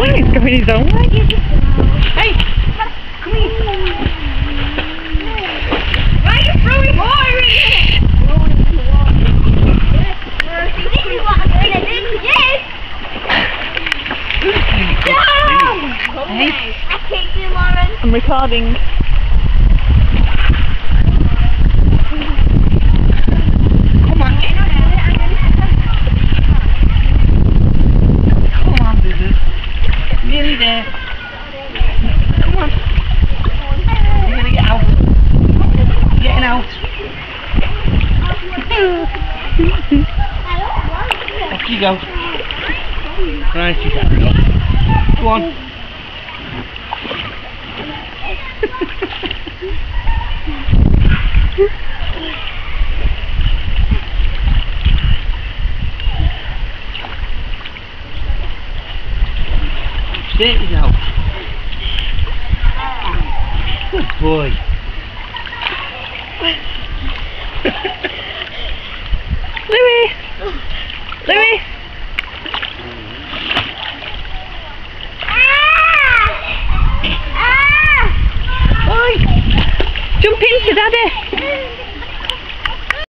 He's going his own way. Hey! Come here! Why are you throwing water in here? This is what I'm going to do. Yes! No! Hey. I kicked you, Lauren. I'm recording. Come on. Come on, Business. Nearly there. Come on. You're gonna get out. You're getting out. Off you go. Right, you go. Go on. There you go. Good boy. Louis! Louis! Boy! Jump into Daddy!